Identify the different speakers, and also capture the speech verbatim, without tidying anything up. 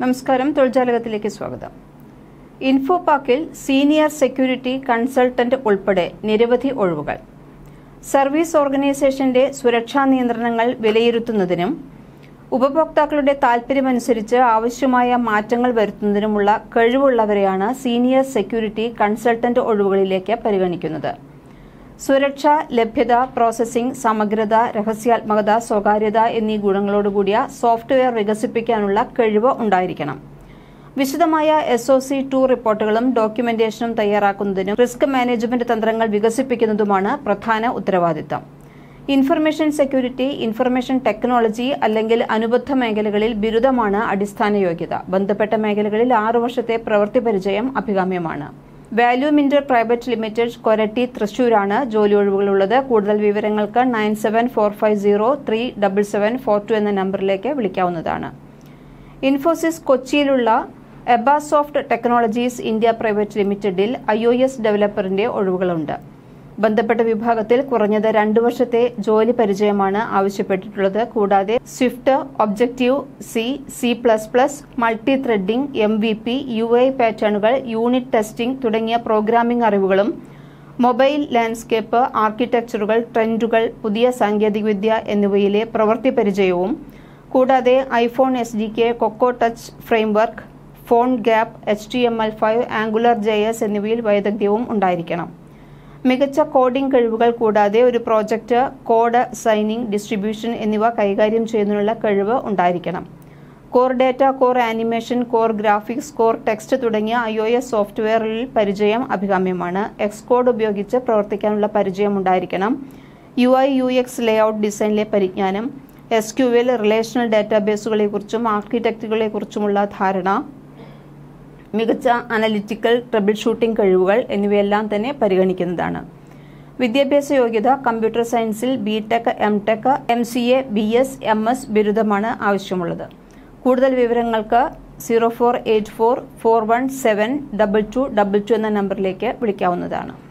Speaker 1: നമസ്കാരം, തൊഴിൽജാലകത്തിലേക്ക് സ്വാഗതം. ഇൻഫോപാക്കിൽ senior security consultant ഉൾപ്പെടെ നിരവധി ഒഴിവുകൾ. സർവീസ് ഓർഗനൈസേഷന്റെ സുരക്ഷാ നിയന്ത്രണങ്ങൾ വിലയിരുത്തുന്നതിനും ഉപഭോക്താക്കളുടെ താൽപര്യമനുസരിച്ച് ആവശ്യമായ മാറ്റങ്ങൾ വരുത്തുന്നതിനുമുള്ള കഴിവുള്ളവരെയാണ് സീനിയർ സെക്യൂരിറ്റി കൺസൾട്ടന്റ് ഒഴിവുകളിലേക്ക് പരിഗണിക്കുന്നത്. സുരക്ഷ, ലഭ്യത, പ്രോസസ്സിംഗ്, സമഗ്രത, രഹസ്യാത്മകത, സ്വകാര്യത എന്നീ ഗുണങ്ങളോടുകൂടിയ സോഫ്റ്റ്വെയർ വികസിപ്പിക്കാനുള്ള കഴിവ് ഉണ്ടായിരിക്കണം. വിശദമായ എസ് ഒ സി ടു റിപ്പോർട്ടുകളും ഡോക്യുമെന്റേഷനും തയ്യാറാക്കുന്നതിനും റിസ്ക് മാനേജ്മെന്റ് തന്ത്രങ്ങൾ വികസിപ്പിക്കുന്നതുമാണ് പ്രധാന ഉത്തരവാദിത്തം. ഇൻഫർമേഷൻ സെക്യൂരിറ്റി, ഇൻഫർമേഷൻ ടെക്നോളജി അല്ലെങ്കിൽ അനുബന്ധ മേഖലകളിൽ ബിരുദമാണ് അടിസ്ഥാന യോഗ്യത. ബന്ധപ്പെട്ട മേഖലകളിൽ ആറു വർഷത്തെ പ്രവൃത്തി പരിചയം അഭികാമ്യമാണ്. Value mentor private limited, Koratty, തൃശൂരാണ് ജോലി ഒഴിവുകളുള്ളത്. കൂടുതൽ വിവരങ്ങൾക്ക് nine seven four five zero three double seven four two എന്ന നമ്പറിലേക്ക് വിളിക്കാവുന്നതാണ്. ഇൻഫോസിസ് കൊച്ചിയിലുള്ള എബാസോഫ്റ്റ് ടെക്നോളജീസ് ഇന്ത്യ പ്രൈവറ്റ് ലിമിറ്റഡിൽ ഐ ഒ എസ് ഡെവലപ്പറിന്റെ ഒഴിവുകളുണ്ട്. ബന്ധപ്പെട്ട വിഭാഗത്തിൽ കുറഞ്ഞത് രണ്ടു വർഷത്തെ ജോലി പരിചയമാണ് ആവശ്യപ്പെട്ടിട്ടുള്ളത്. കൂടാതെ Swift, objective C, C plus plus, multithreading, M V P, U I പാറ്റേണുകൾ, യൂണിറ്റ് ടെസ്റ്റിംഗ് തുടങ്ങിയ പ്രോഗ്രാമിംഗ് അറിവുകളും മൊബൈൽ ലാൻഡ്സ്കേപ്പ്, ആർക്കിടെക്ചറുകൾ, ട്രെൻഡുകൾ, പുതിയ സാങ്കേതികവിദ്യ എന്നിവയിലെ പ്രവൃത്തി പരിചയവും കൂടാതെ iPhone S D K, Cocoa touch framework, PhoneGap, H T M L five, Angular J S എന്നിവയിൽ വൈദഗ്ധ്യവും ഉണ്ടായിരിക്കണം. മികച്ച കോഡിംഗ് കഴിവുകൾ കൂടാതെ ഒരു പ്രോജക്റ്റ്, കോഡ് സൈനിങ്, ഡിസ്ട്രിബ്യൂഷൻ എന്നിവ കൈകാര്യം ചെയ്യുന്നതിനുള്ള കഴിവ് ഉണ്ടായിരിക്കണം. Core data, core animation, core graphics, core text തുടങ്ങിയ ഐ ഒ എസ് സോഫ്റ്റ്വെയറിൽ പരിചയം അഭികാമ്യമാണ്. എക്സ് കോഡ് ഉപയോഗിച്ച് പ്രവർത്തിക്കാനുള്ള പരിചയം ഉണ്ടായിരിക്കണം. U I U X layout ഡിസൈനിലെ പരിജ്ഞാനം, എസ് ക്യു എൽ, റിലേഷണൽ ഡാറ്റാബേസുകളെക്കുറിച്ചും ആർക്കിടെക്റ്റുകളെക്കുറിച്ചുമുള്ള ധാരണ, മികച്ച അനലിറ്റിക്കൽ ട്രബിൾ ഷൂട്ടിംഗ് കഴിവുകൾ എന്നിവയെല്ലാം തന്നെ പരിഗണിക്കുന്നതാണ്. വിദ്യാഭ്യാസ യോഗ്യത കമ്പ്യൂട്ടർ സയൻസിൽ B tech, M tech, M C A, B S, M S ബിരുദമാണ് ആവശ്യമുള്ളത്. കൂടുതൽ വിവരങ്ങൾക്ക് zero four eight four four one seven double two double two എന്ന നമ്പറിലേക്ക് വിളിക്കാവുന്നതാണ്.